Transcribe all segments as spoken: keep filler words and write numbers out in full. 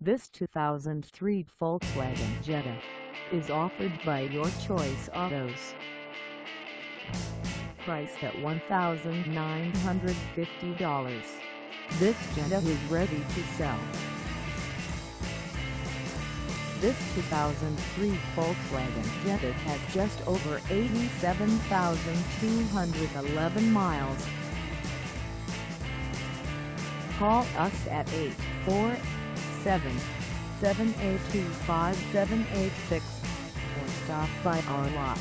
This two thousand three Volkswagen Jetta is offered by Your Choice Autos. Priced at one thousand nine hundred fifty dollars, this Jetta is ready to sell. This two thousand three Volkswagen Jetta has just over eighty-seven thousand two hundred eleven miles. Call us at eight four seven, seven eight two, five seven eight six or stop by our lot.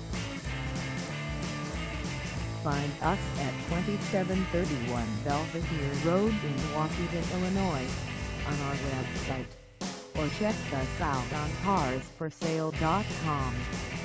Find us at twenty-seven thirty-one Belvedere Road in Waukegan, Illinois, on our website, or check us out on cars for sale dot com.